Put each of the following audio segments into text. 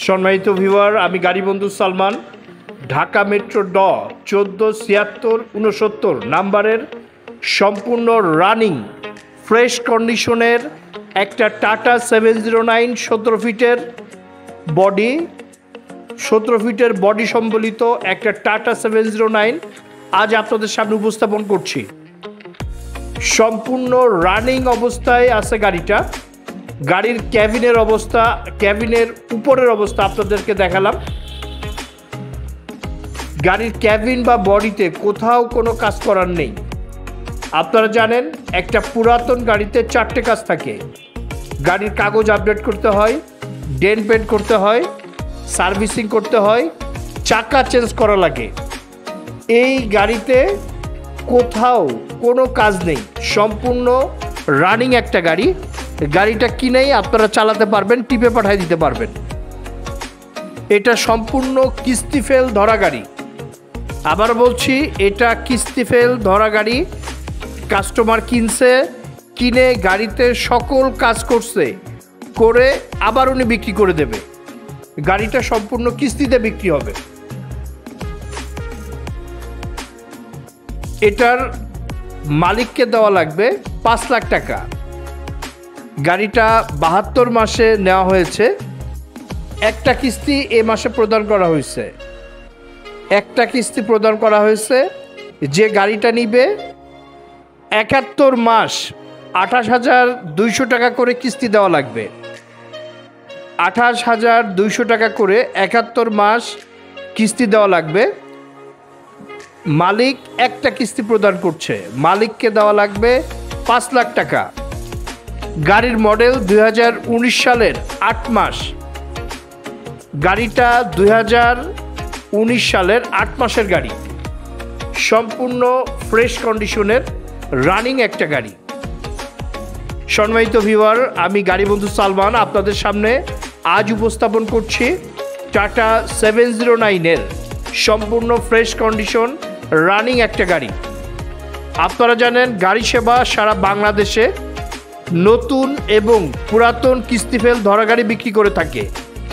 সম্মানিত ভিউয়ার, আমি গাড়ি বন্ধু সালমান। ঢাকা মেট্রো 147669 নাম্বারের সম্পূর্ণ রানিং ফ্রেশ কন্ডিশনের একটা টাটা 709 17 ফিটের বডি সম্বলিত একটা টাটা 709 আজ আপনাদের সামনে উপস্থাপন করছি। সম্পূর্ণ রানিং অবস্থায় আছে গাড়িটা। গাড়ির ক্যাবিনের উপরের অবস্থা আপনাদেরকে দেখালাম। গাড়ির ক্যাবিন বা বডিতে কোথাও কোনো কাজ করার নেই। আপনারা জানেন একটা পুরাতন গাড়িতে 4টে কাজ থাকে। গাড়ির কাগজ আপডেট করতে হয়, ডেন্ট পেন্ট করতে হয়, সার্ভিসিং করতে হয়, চাকা চেঞ্জ করা লাগে। এই গাড়িতে কোথাও কোনো কাজ নেই, সম্পূর্ণ রানিং একটা গাড়ি। গাড়িটা কিনেই আপনারা চালাতে পারবেন, টিপে পাঠিয়ে দিতে পারবেন। এটা সম্পূর্ণ কিস্তি ফেল ধরা গাড়ি। আবার বলছি, এটা কিস্তি ফেল ধরা গাড়ি। কাস্টমার কিনে গাড়িতে সকল কাজ করে আবার উনি বিক্রি করে দেবে। গাড়িটা সম্পূর্ণ কিস্তিতে বিক্রি হবে। এটার মালিককে দেওয়া লাগবে 5 লাখ টাকা। গাড়িটা 72 মাসে নেওয়া হয়েছে। একটা কিস্তি এ মাসে প্রদান করা হয়েছে। যে গাড়িটা নিবে 71 মাস 28,200 টাকা করে কিস্তি দেওয়া লাগবে। 28,200 টাকা করে 71 মাস কিস্তি দেওয়া লাগবে। মালিক একটা কিস্তি প্রদান করছে, মালিককে দেওয়া লাগবে 5 লাখ টাকা। গাড়ির মডেল 2019 সালের 8 মাস। গাড়িটা 2019 সালের 8 মাসের গাড়ি। সম্পূর্ণ ফ্রেশ কন্ডিশনের রানিং একটা গাড়ি। সম্মানিত ভিউয়ার, আমি গাড়ি বন্ধু সালমান আপনাদের সামনে আজ উপস্থাপন করছি টাটা 709-এর সম্পূর্ণ ফ্রেশ কন্ডিশন রানিং একটা গাড়ি। আপনারা জানেন গাড়ি সেবা সারা বাংলাদেশে নতুন এবং পুরাতন কিস্তি ফেল ধরা গাড়ি বিক্রি করে থাকে।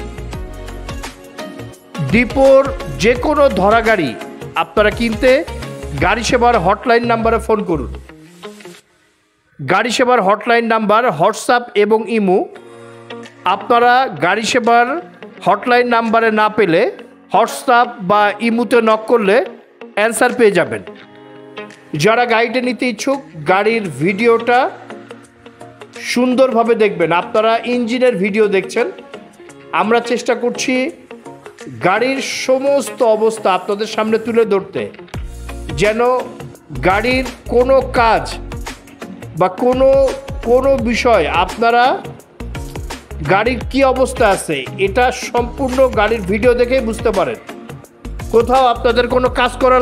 ডিপোর যে কোনো ধরা গাড়ি আপনারা কিনতে গাড়ি সেবার হটলাইন নাম্বারে ফোন করুন। গাড়ি সেবার হটলাইন নাম্বার হোয়াটসঅ্যাপ এবং ইমো। আপনারা গাড়ি সেবার হটলাইন নাম্বারে না পেলে হোয়াটসঅ্যাপ বা ইমোতে নক করলে অ্যান্সার পেয়ে যাবেন। যারা গাড়িটা নিতে ইচ্ছুক গাড়ির ভিডিওটা সুন্দরভাবে দেখবেন। আপনারা ইঞ্জিনের ভিডিও দেখছেন, আমরা চেষ্টা করছি গাড়ির সমস্ত অবস্থা আপনাদের সামনে তুলে ধরতে, যেন গাড়ির কোনো কাজ বা কোনো বিষয় আপনারা গাড়ির কি অবস্থা আছে এটা সম্পূর্ণ গাড়ির ভিডিও দেখেই বুঝতে পারেন। কোথাও আপনাদের কোনো কাজ করা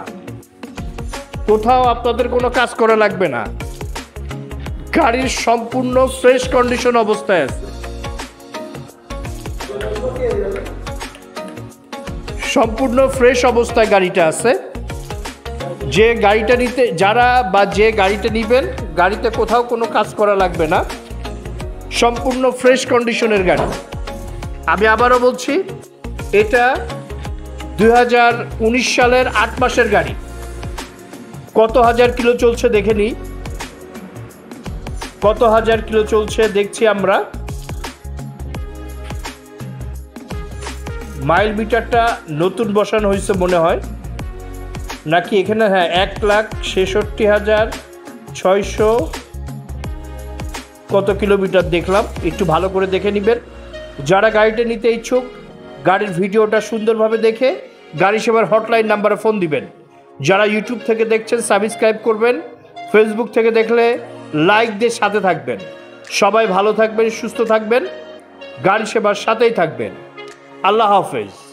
লাগবে না। গাড়ির সম্পূর্ণ ফ্রেশ কন্ডিশন অবস্থায় আছে। সম্পূর্ণ ফ্রেশ অবস্থায় গাড়িটা আছে। যে গাড়িটা নিবেন গাড়িতে কোথাও কোনো কাজ করা লাগবে না। সম্পূর্ণ ফ্রেশ কন্ডিশনের গাড়ি। আমি আবারও বলছি, এটা 2019 সালের 8 মাসের গাড়ি। কত হাজার কিলো চলছে দেখে নিই। কত হাজার কিলো চলছে দেখছি আমরা। মাইল মিটারটা নতুন বসানো হয়েছে মনে হয়, নাকি এখানে? হ্যাঁ, 1,66,600 কত কিলোমিটার দেখলাম। একটু ভালো করে দেখে নেবেন। যারা গাড়িটা নিতে ইচ্ছুক গাড়ির ভিডিওটা সুন্দরভাবে দেখে গাড়ি সেবার হটলাইন নাম্বারে ফোন দিবেন। যারা ইউটিউব থেকে দেখছেন সাবস্ক্রাইব করবেন, ফেসবুক থেকে দেখলে লাইক দিয়ে সাথে থাকবেন। সবাই ভালো থাকবেন, সুস্থ থাকবেন, গাড়ি সেবার সাথেই থাকবেন। আল্লাহ হাফেজ।